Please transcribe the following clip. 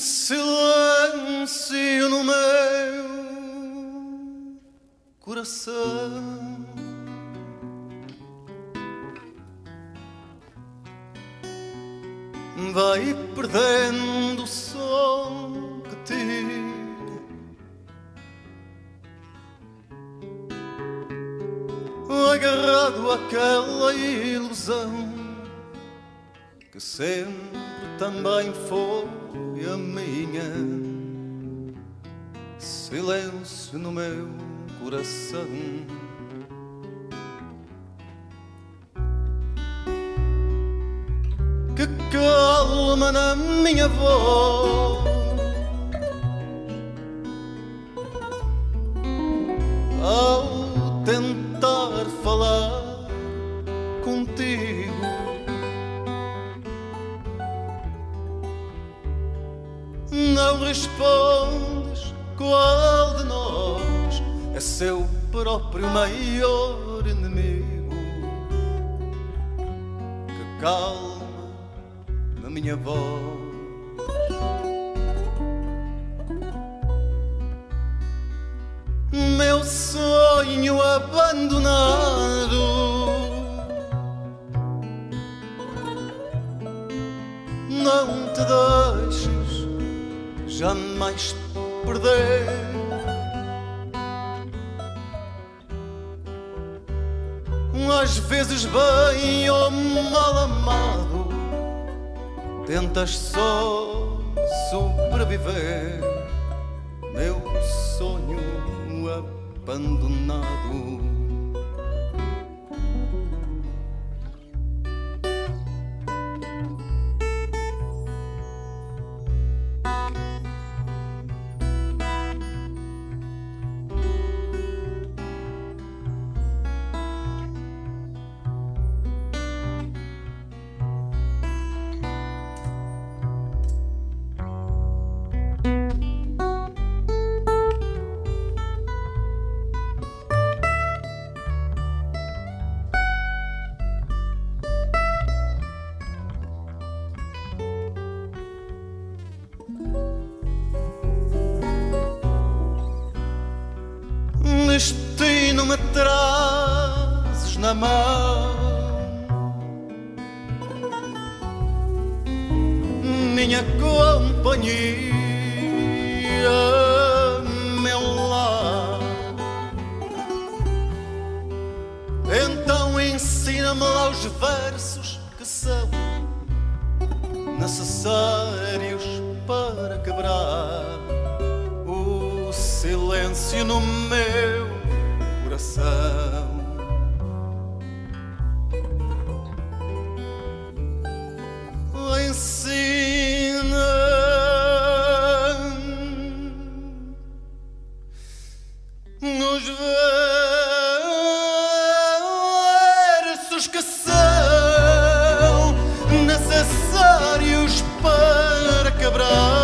silêncio no meu coração. Vai perdendo o som que tira, agarrado àquela ilusão que sempre também foi a minha. Silêncio no meu coração. Que calma na minha voz, ao tentar falar contigo. Não respondes qual de nós é seu próprio maior inimigo. Que calma na minha voz. Meu sonho abandonado, não te deixes jamais perder. Às vezes bem ou mal amado, tentas só sobreviver. Meu sonho abandonado. Destino me trazes na mão, minha companhia, meu lar. Então ensina-me lá os versos que são necessários para quebrar o silêncio no meu coração. Ensina nos versos que são necessários para quebrar